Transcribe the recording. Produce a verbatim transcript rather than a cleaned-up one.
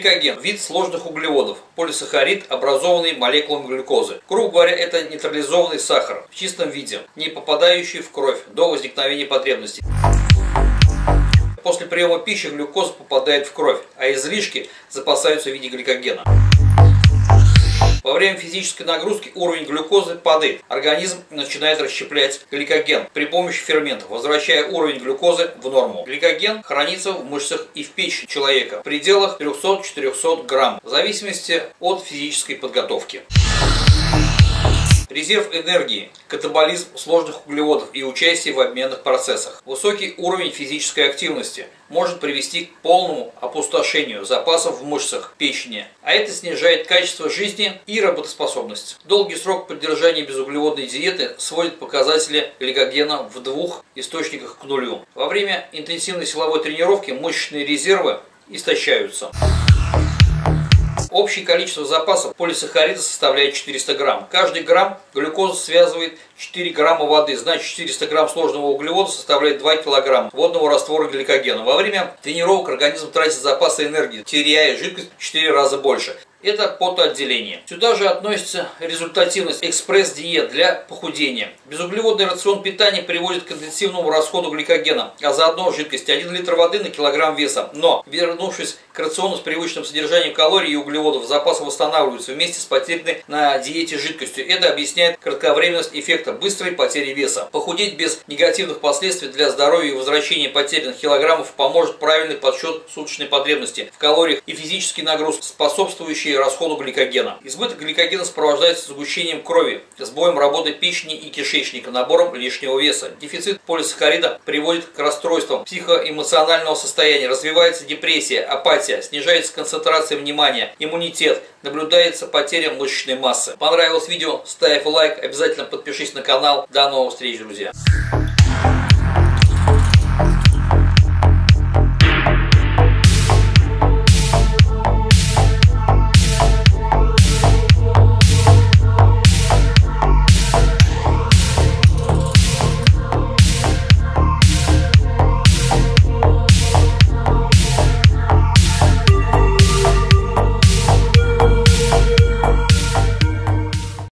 Гликоген – вид сложных углеводов, полисахарид, образованный молекулами глюкозы. Грубо говоря, это нейтрализованный сахар в чистом виде, не попадающий в кровь до возникновения потребностей. После приема пищи глюкоза попадает в кровь, а излишки запасаются в виде гликогена. Во время физической нагрузки уровень глюкозы падает. Организм начинает расщеплять гликоген при помощи ферментов, возвращая уровень глюкозы в норму. Гликоген хранится в мышцах и в печени человека в пределах трёхсот-четырёхсот грамм, в зависимости от физической подготовки. Резерв энергии, катаболизм сложных углеводов и участие в обменных процессах. Высокий уровень физической активности может привести к полному опустошению запасов в мышцах печени, а это снижает качество жизни и работоспособность. Долгий срок поддержания безуглеводной диеты сводит показатели гликогена в двух источниках к нулю. Во время интенсивной силовой тренировки мышечные резервы истощаются. Общее количество запасов полисахарида составляет четыреста грамм. Каждый грамм глюкозы связывает четыре грамма воды, значит четыреста грамм сложного углевода составляет два килограмма водного раствора гликогена. Во время тренировок организм тратит запасы энергии, теряя жидкость в четыре раза больше. Это потоотделение. Сюда же относится результативность экспресс-диет для похудения. Безуглеводный рацион питания приводит к интенсивному расходу гликогена, а заодно жидкости один литр воды на килограмм веса. Но, вернувшись к рациону с привычным содержанием калорий и углеводов, запасы восстанавливаются вместе с потерянной на диете жидкостью. Это объясняет кратковременность эффекта быстрой потери веса. Похудеть без негативных последствий для здоровья и возвращения потерянных килограммов поможет правильный подсчет суточной потребности в калориях и физические нагрузки, способствующие расходу гликогена. Избыток гликогена сопровождается сгущением крови, сбоем работы печени и кишечника, набором лишнего веса. Дефицит полисахарида приводит к расстройствам психоэмоционального состояния, развивается депрессия, апатия, снижается концентрация внимания, иммунитет, наблюдается потеря мышечной массы. Понравилось видео? Ставь лайк, обязательно подпишись на канал. До новых встреч, друзья!